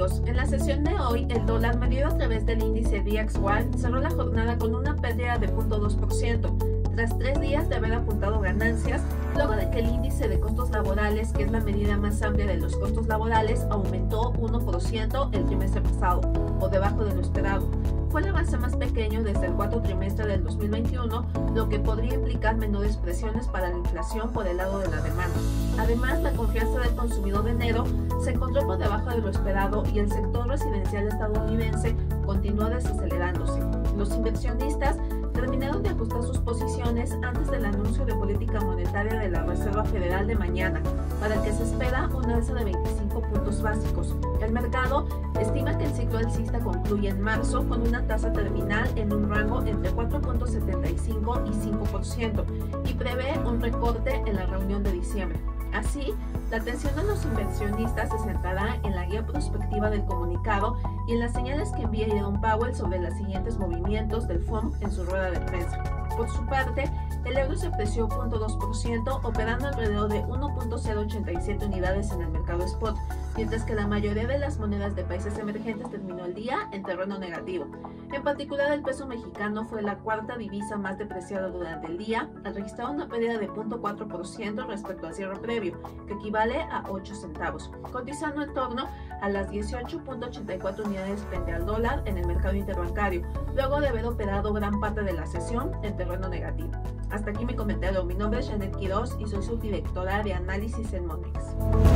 amigos, en la sesión de hoy el dólar medido a través del índice DXY cerró la jornada con una pérdida de 0.2%, tras 3 días de haber apuntado ganancias, luego de que el índice de costos laborales, que es la medida más amplia de los costos laborales, aumentó 1% el trimestre pasado, por debajo de lo esperado. Fue el avance más pequeño desde el cuarto trimestre del 2021, lo que podría implicar menores presiones para la inflación por el lado de la demanda. Además, la confianza del consumidor de enero se encontró por debajo de lo esperado y el sector residencial estadounidense continúa desacelerándose. Los inversionistas terminaron de ajustar sus posiciones antes del anuncio de política monetaria de la Reserva Federal de mañana, para el que se espera una alza de 25 puntos básicos. El mercado estima que el ciclo alcista concluye en marzo con una tasa terminal en un rango entre 4.75 y 5% y prevé un recorte en la reunión de diciembre. Así, la atención de los inversionistas se centrará en la guía prospectiva del comunicado y en las señales que envía Jerome Powell sobre los siguientes movimientos del FOMC en su rueda de prensa. Por su parte, el euro se apreció 0.2%, operando alrededor de 1.087 unidades en el mercado spot, mientras que la mayoría de las monedas de países emergentes terminó el día en terreno negativo. En particular, el peso mexicano fue la cuarta divisa más depreciada durante el día, al registrar una pérdida de 0.4% respecto al cierre previo, que equivale a 8 centavos, cotizando en torno a las 18.84 unidades frente al dólar en el mercado interbancario, luego de haber operado gran parte de la sesión en terreno negativo. Hasta aquí mi comentario. Mi nombre es Janet Quiroz y soy subdirectora de análisis en Monex.